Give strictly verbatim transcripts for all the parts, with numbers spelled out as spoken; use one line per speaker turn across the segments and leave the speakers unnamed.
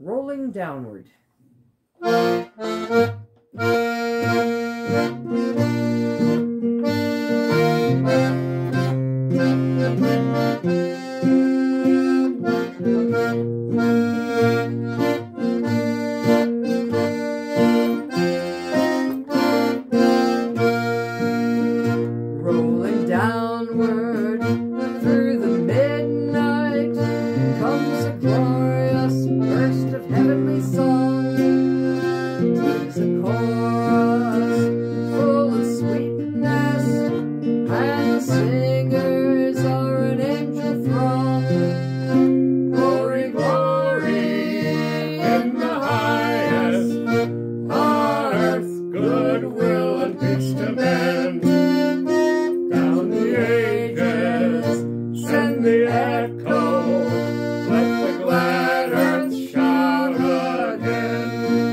rolling downward. Rolling downward through the midnight comes a glorious burst of heavenly song. 'Tis a chorus full of sweetness, and the singers are an angel throng. Glory, glory in the highest, on earth goodwill and peace to men. Down the ages send the echo, let the glad earth shout again.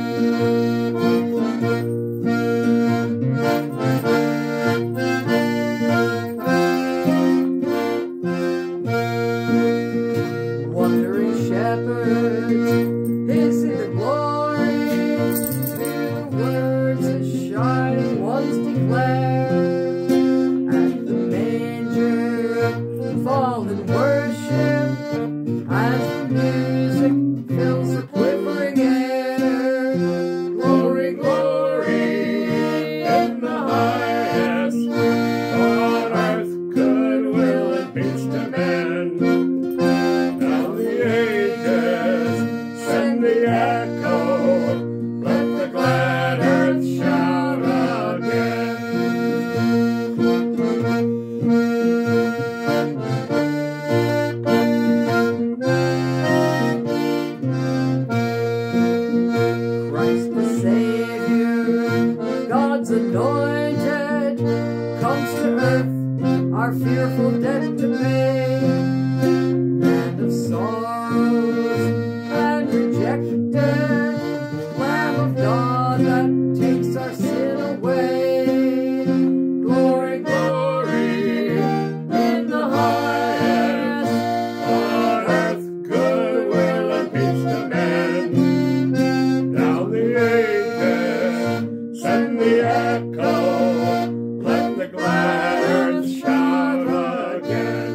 Wandering shepherds hasten the glory, hear the words that shining ones declare. At the manger fall in worship, as the music fills the quivering air. Glory, glory in the highest, on earth goodwill and peace to men. Down the ages send the echo, let the glad earth shout again. Christ the Savior, God's anointed, comes to earth our fearful debt to pay. Land of sorrows and rejected, Lamb of God that takes our sin away. Glory, glory in the highest, on earth goodwill and peace to men. Down the ages send the echo, let the glad earth shout again.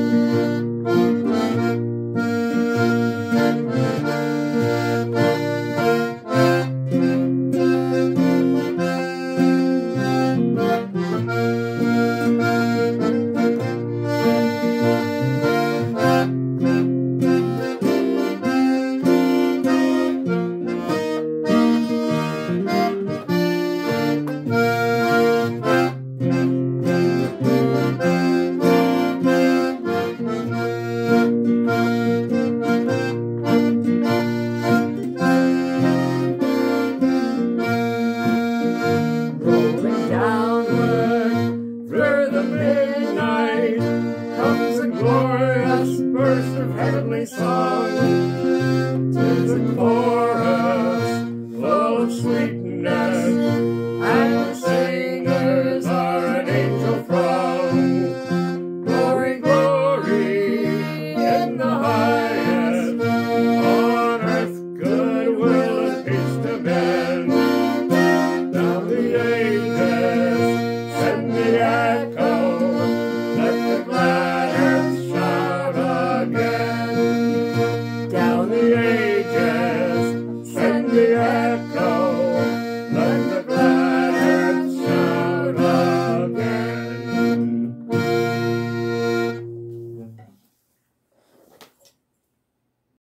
Rolling downward through the midnight comes a glorious burst of heavenly song. 'Tis a chorus full of sweet